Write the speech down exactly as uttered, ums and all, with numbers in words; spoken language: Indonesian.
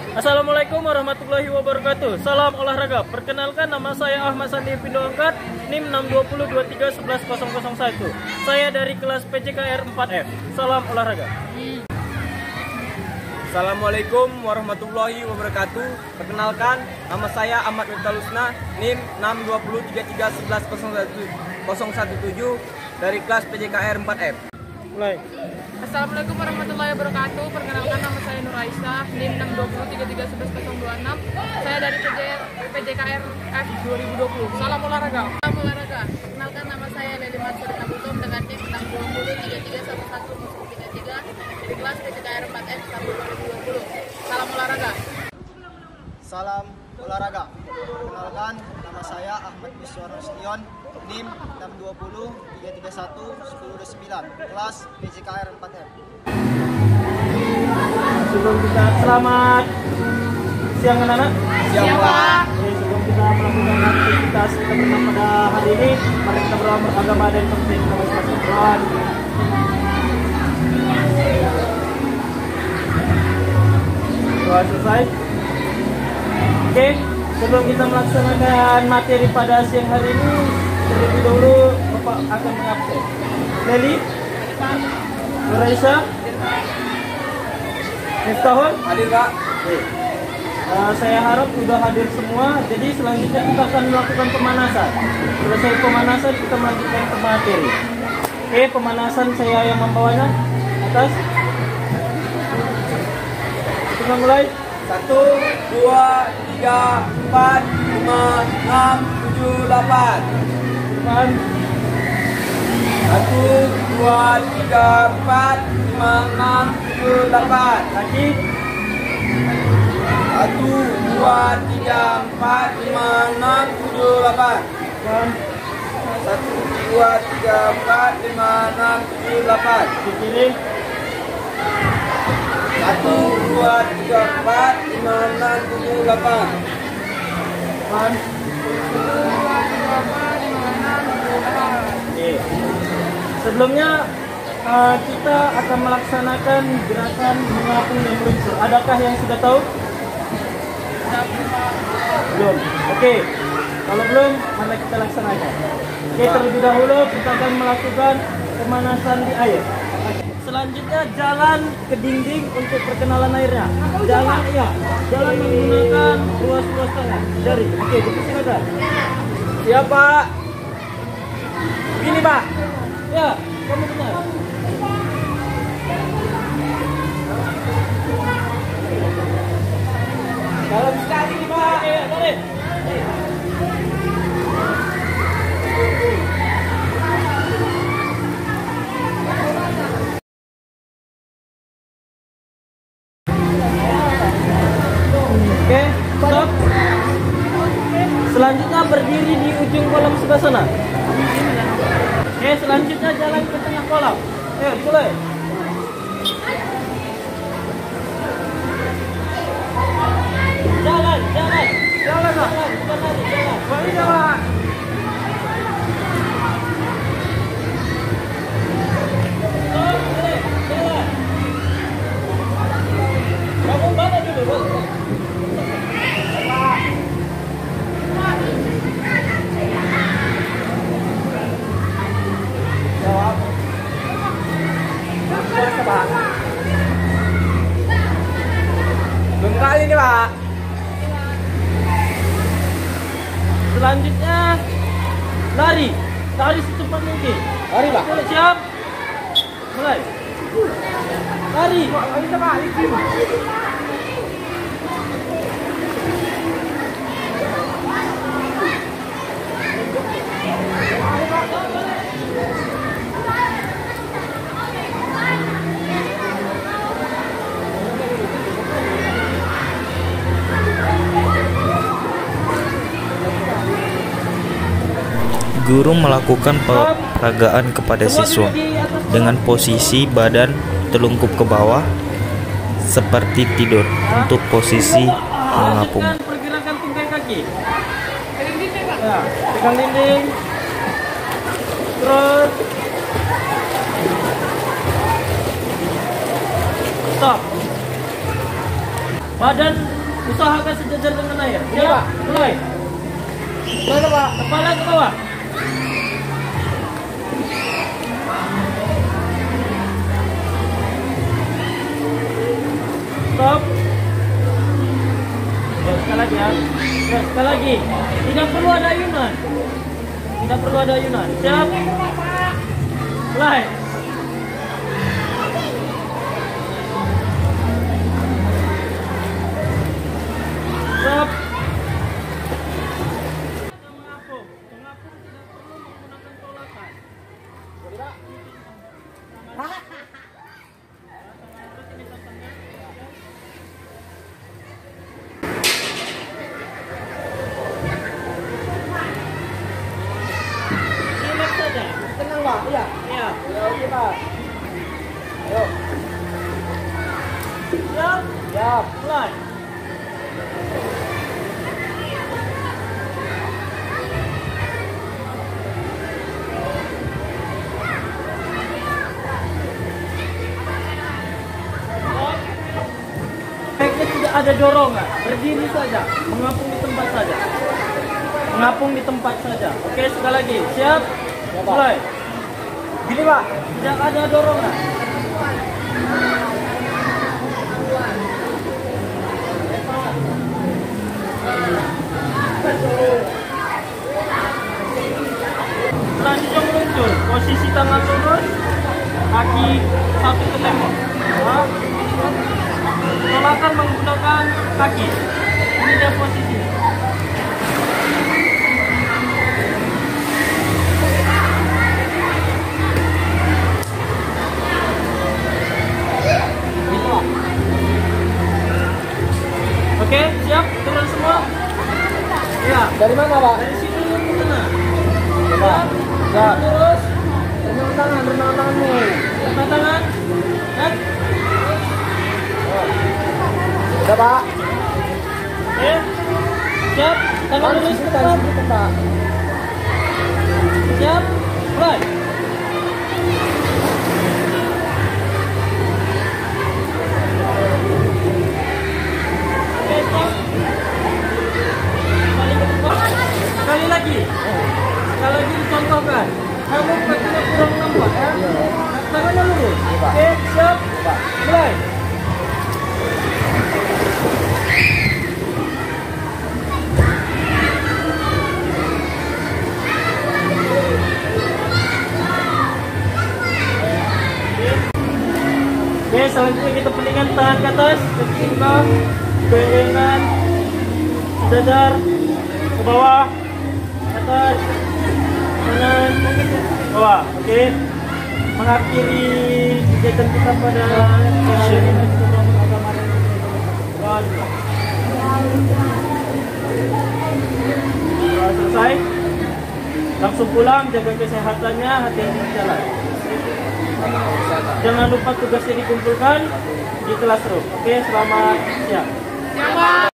Assalamualaikum warahmatullahi wabarakatuh. Salam olahraga. Perkenalkan, nama saya Ahmad Sandi Pindo Angkat, NIM enam dua nol dua tiga satu satu nol nol satu. Saya dari kelas P J K R empat F. Salam olahraga. Assalamualaikum warahmatullahi wabarakatuh. Perkenalkan, nama saya Ahmad Witalusna, NIM enam dua nol tiga tiga satu satu nol satu tujuh dari kelas P J K R empat F. Mulai. Assalamualaikum warahmatullahi wabarakatuh. Perkenalkan, nama saya Nur Aisyah, NIM enam dua nol tiga tiga satu satu nol dua enam. Saya dari P J K R F dua ribu dua puluh. Salam olahraga. Salam olahraga. Perkenalkan, nama saya Leli Mansur Nabutum dengan NIM enam dua nol tiga tiga satu satu nol tiga tiga dari kelas P J K R empat F tahun dua ribu dua puluh. Salam olahraga. Salam olahraga. Perkenalkan, nama saya Ahmad Miswar Rustion, NIM enam dua nol tiga tiga satu satu nol sembilan, kelas P J K R empat F. Sebelum kita selamat siang anak-anak. Siang, Pak. Oke, sebelum kita melakukan aktivitas kita bersama pada hari ini, mari kita berdoa beragama dan penting kita masing-masing. Doa selesai. Oke, sebelum kita melaksanakan materi pada siang hari ini, terlebih dahulu Bapak akan mengabsen. Leli, Raisa, Miftahul, Hadir, Pak. Oke. Uh, saya harap sudah hadir semua. Jadi selanjutnya kita akan melakukan pemanasan. Selesai pemanasan kita melanjutkan ke materi. Oke, pemanasan saya yang membawanya. Atas. Kita mulai. Satu, dua, tiga, empat, lima, enam, tujuh, delapan. Depan. Satu, dua, tiga, empat, lima, enam, tujuh, delapan. Kaki. Satu, dua, tiga, empat, lima, enam, tujuh, delapan. Depan. Satu, dua, tiga, empat, lima, enam, tujuh, delapan. Di kiri. Satu, dua, tiga, empat, lima, enam, tujuh, delapan. Depan. Oke. Sebelumnya uh, kita akan melaksanakan gerakan mengapung dan meluncur. Adakah yang sudah tahu? Belum. Oke. Kalau belum, mari kita laksanakan. Oke, terlebih dahulu kita akan melakukan pemanasan di air. Selanjutnya jalan ke dinding untuk perkenalan airnya. Jalan ya, jalan menggunakan ruas-ruas tangan. Jari. Oke, dipersilakan. Siap, Pak. Begini, Pak. Ya, kamu benar. Dalam sekali nih, Pak. Eh, balik. Oke, stop. Selanjutnya berdiri di ujung kolam sebelah sana. Oke, selanjutnya jalan ke tengah kolam. Ayo, mulai. Jalan, jalan. Jalan, Pak. Jalan, bukan lari, jalan. Balik, jalan. Stop, balik, jalan. Kamu mana dulu, Bos? Jawab. Puasa, Pak. Belum kali nih, Pak. Selanjutnya lari, lari secepat mungkin. Lari, Pak. Mulai, siap. Mulai. Lari. Bisa, Pak. Guru melakukan peragaan kepada siswa dengan posisi badan telungkup ke bawah seperti tidur untuk posisi mengapung. Lanjutkan pergerakan tungkai kaki. Ya, pegang dinding. Terus stop. Badan Usahakan sejajar dengan air. Siap, mulai. Mulai, Pak. Kepala ke bawah. Stop. Ya, sekali lagi ya. Ya, sekali lagi. Tidak perlu ada ayunan. Tidak perlu ada ayunan. Siap. Mulai. Stop. Mengapung. Mengapung tidak perlu menggunakan tolakan. Relax saja. Tenang, Pak. Iya. Iya. Ya, oke, Pak. Ayo. Siap. Siap. Mulai. Baiknya tidak ada dorongan, berdiri saja, mengapung di tempat saja. Mengapung di tempat saja. Oke, sekali lagi. Siap? Mulai. Gini, Pak. Tidak ada dorongan. Selanjutnya meluncur, posisi tangan lurus, kaki satu ke tembok. Nah, tolakan menggunakan kaki. Ini dia posisi. Oke, siap? Turun semua? Ya. Dari mana, Pak? Dari sini ke sana. Pak. Ya. Terus. Renang tangan, renang tanganmu. Renang tangan. Kan? Udah, Pak. Oke. Siap? Tangan lurus ke depan. Pak. Siap? Mulai. Oke, stop. Kembali ke depan. Sekali lagi. Sekali lagi dicontohkan. Kamu kakinya kurang nampak ya. Tangannya lurus. Oke, siap? Mulai. Oke, selanjutnya kita pendingkan tangan ke atas, kaki ke bawah, goyang-goyangan, sejajar, ke bawah, ke atas, kanan, bawah. Oke, mengakhiri kegiatan kita pada session ini. Setelah selesai, langsung pulang, jaga kesehatannya, hati-hati di jalan. Jangan lupa tugasnya dikumpulkan di kelas room. Oke, selamat siang. Siapa?